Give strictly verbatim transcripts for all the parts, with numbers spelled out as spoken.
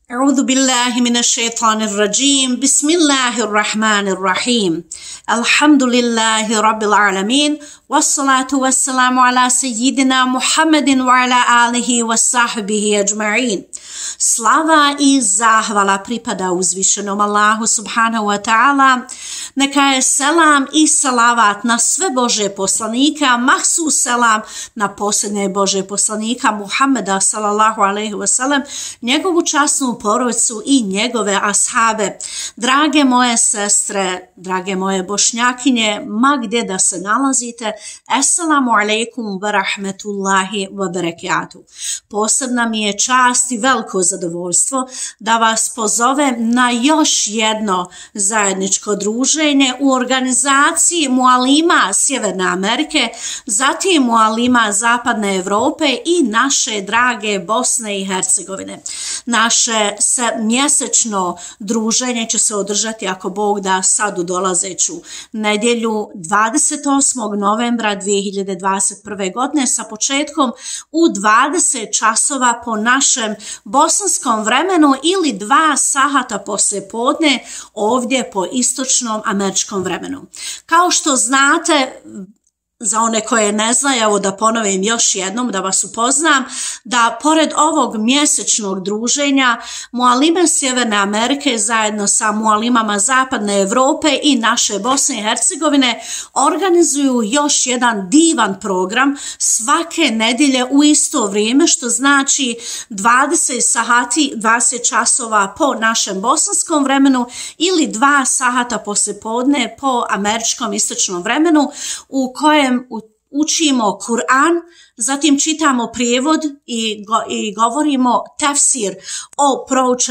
أعوذ بالله من الشيطان الرجيم بسم الله الرحمن الرحيم الحمد لله رب العالمين والصلاة والسلام على سيدنا محمد وعلى آله وصحبه أجمعين. Slava i zahvala pripada uzvišenom Allahu subhanahu wa ta'ala. Neka je selam i salavat na sve Božje poslanika, mahsus selam na posljednje Božje poslanika Muhammeda sallallahu alaihi wasallam, njegovu časnu porodicu i njegove ashabe. Drage moje sestre, drage moje bošnjakinje, ma gdje da se nalazite, assalamu alaikum wa rahmetullahi wa barakatuh. Posebna mi je čast i veliko zadovoljstvo da vas pozovem na još jedno zajedničko druženje u organizaciji Mualima Sjeverne Amerike, zatim Mualima Zapadne Europe i naše drage Bosne i Hercegovine. Naše se mjesečno druženje će se održati, ako Bog da, sad u dolazeću nedjelju dvadeset osmog novembra dvije hiljade dvadeset prve. godine sa početkom u dvadeset časova po našem bosanskom vremenu ili dva sahata poslije podne ovdje po istočnom američkom vremenu. Kao što znate, za one koje ne znaju, evo da ponovim još jednom, da vas upoznam, da pored ovog mjesečnog druženja Mualime Sjeverne Amerike zajedno sa Mualimama Zapadne Europe i naše Bosne i Hercegovine organizuju još jedan divan program svake nedjelje u isto vrijeme, što znači dvadeset sahati, dvadeset časova po našem bosanskom vremenu ili dva sahata poslijepodne po američkom istočnom vremenu, u kojem učimo Kur'an, zatim čitamo prijevod i, go, i govorimo tefsir o,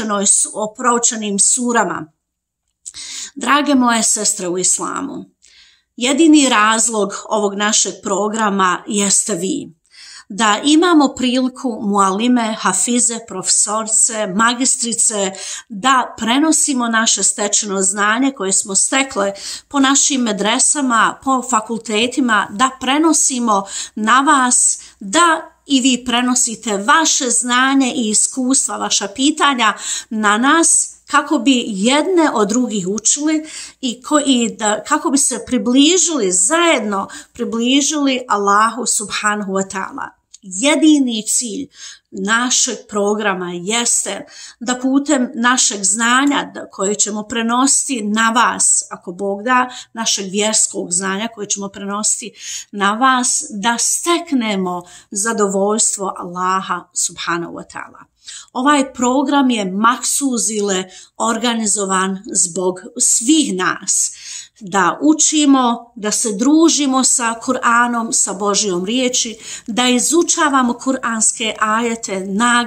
o proučenim surama. Drage moje sestre u islamu, jedini razlog ovog našeg programa jeste vi. Da imamo priliku mualime, hafize, profesorce, magistrice, da prenosimo naše stečeno znanje koje smo stekle po našim medresama, po fakultetima, da prenosimo na vas, da i vi prenosite vaše znanje i iskustva, vaša pitanja na nas, kako bi jedne od drugih učili i, ko, i da, kako bi se približili, zajedno približili Allahu subhanahu wa ta'ala. Jedini cilj našeg programa jeste da putem našeg znanja koje ćemo prenositi na vas, ako Bog da, našeg vjerskog znanja koje ćemo prenositi na vas, da steknemo zadovoljstvo Allaha subhanahu wa ta'ala. Ovaj program je maksuzile organizovan zbog svih nas, da učimo, da se družimo sa Kur'anom, sa Božjom riječi, da izučavamo kuranske ajete, nag,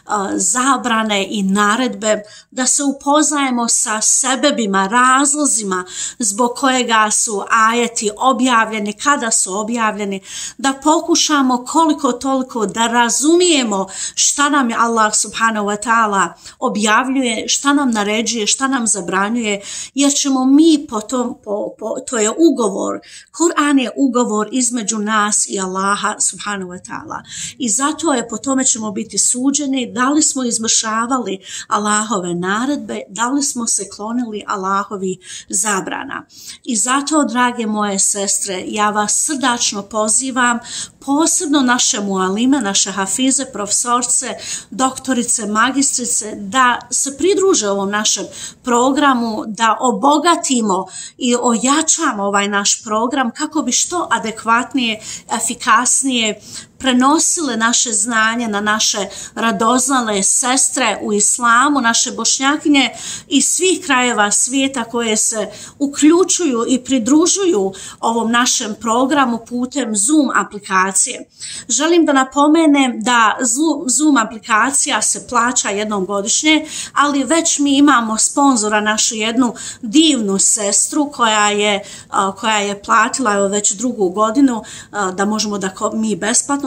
zabrane i naredbe, da se upoznajemo sa sebebima, razlozima zbog kojega su ajeti objavljeni, kada su objavljeni, da pokušamo koliko toliko da razumijemo šta nam je Allah subhanahu wa ta'ala objavljuje, šta nam naređuje, šta nam zabranjuje, jer ćemo mi po tom Po, po, to je ugovor, Kur'an je ugovor između nas i Allaha subhanahu wa ta'ala i zato je po tome ćemo biti suđeni da li smo izvršavali Allahove naredbe, da li smo se klonili Allahovi zabrana. I zato, drage moje sestre, ja vas srdačno pozivam, posebno naše mualime, naše hafize, profesorce, doktorice, magistrice, da se pridruže ovom našem programu, da obogatimo i ojačamo ovaj naš program kako bi što adekvatnije, efikasnije prenosile naše znanje na naše radoznale sestre u islamu, naše bošnjakinje iz svih krajeva svijeta koje se uključuju i pridružuju ovom našem programu putem Zoom aplikacije. Želim da napomenem da Zoom aplikacija se plaća jednom godišnje, ali već mi imamo sponzora, našu jednu divnu sestru koja je, koja je platila evo već drugu godinu da možemo da mi besplatno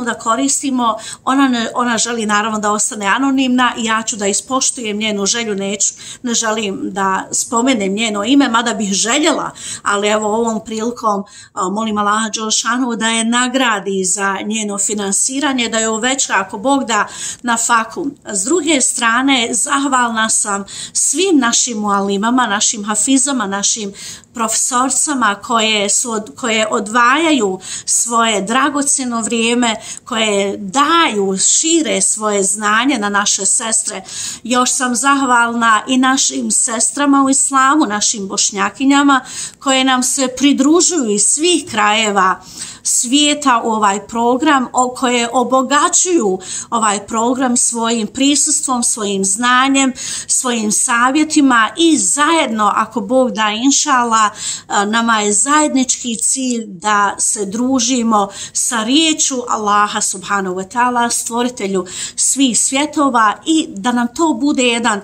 da koristimo. Ona, ne, ona želi naravno da ostane anonimna i ja ću da ispoštujem njenu želju, neću, ne želim da spomenem njeno ime, mada bih željela, ali evo ovom prilikom molim Allaha dželešanu da je nagradi za njeno finansiranje, da je uveća ako Bog da na faku. S druge strane, zahvalna sam svim našim mualimama, našim hafizama, našim profesorcama koje, su, koje odvajaju svoje dragocjeno vrijeme, koje daju, šire svoje znanje na naše sestre. Još sam zahvalna i našim sestrama u islamu, našim bošnjakinjama koje nam se pridružuju iz svih krajeva svijeta u ovaj program, koje obogaćuju ovaj program svojim prisustvom, svojim znanjem, svojim savjetima i zajedno, ako Bog da, inšala, nama je zajednički cilj da se družimo sa riječu Allaha subhanahu wa ta'ala, stvoritelju svih svjetova, i da nam to bude jedan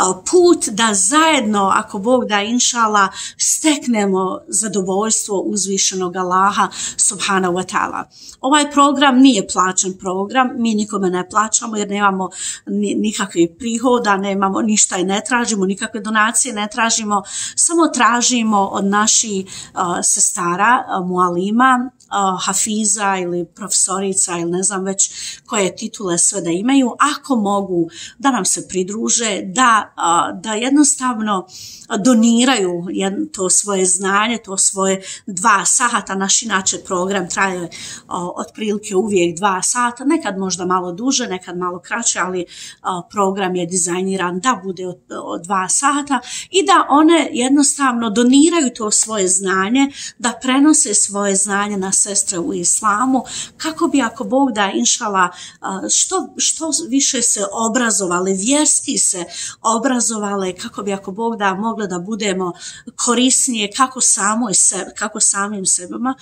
put da zajedno, ako Bog da, inšala, steknemo zadovoljstvo uzvišenog Allaha subhanahu wa ta'ala. Ovaj program nije plaćen program, mi nikome ne plaćamo jer nemamo nikakvih prihoda, nemamo ništa i ne tražimo, nikakve donacije ne tražimo, samo tražimo od naših uh, sestara, uh, mualima, uh, hafiza ili profesorica ili ne znam već koje titule sve da imaju, ako mogu da nam se pridruže, da, uh, da jednostavno doniraju to svoje znanje, to svoje dva sata. Naš inače program traje o, otprilike uvijek dva sata, nekad možda malo duže, nekad malo kraće, ali o, program je dizajniran da bude od, od dva sata i da one jednostavno doniraju to svoje znanje, da prenose svoje znanje na sestre u islamu, kako bi, ako Bog da, inšala, što, što više se obrazovale, vjerski se obrazovale, kako bi, ako Bog da, mogle da budemo korisnije kako samoj sebi, kako samim sebama,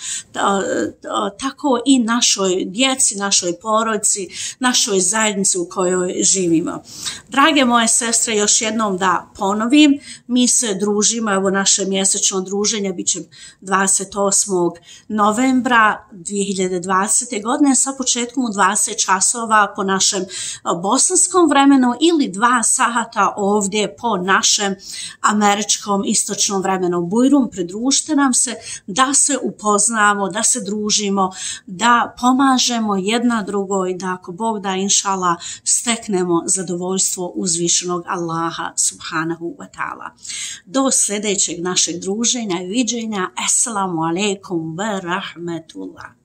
tako i našoj djeci, našoj porodici, našoj zajednici u kojoj živimo. Drage moje sestre, još jednom da ponovim, mi se družimo, evo naše mjesečno druženje bit će dvadeset osmog novembra dvije hiljade dvadesete. godine sa početkom u dvadeset časova po našem bosanskom vremenu ili dva sata ovdje po našem američkom istočnom vremenu. Bujrum, pridružite nam se da se upoznamo, da se družimo, da pomažemo jedna drugoj, da ako Bog da, inšala, steknemo zadovoljstvo uzvišenog Allaha subhanahu wa ta'ala. Do sljedećeg našeg druženja i viđenja. Assalamu alaikum wa rahmetullah.